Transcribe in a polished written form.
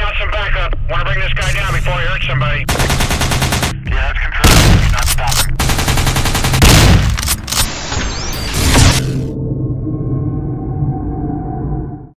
got some backup. Want to bring this guy down before he hurts somebody.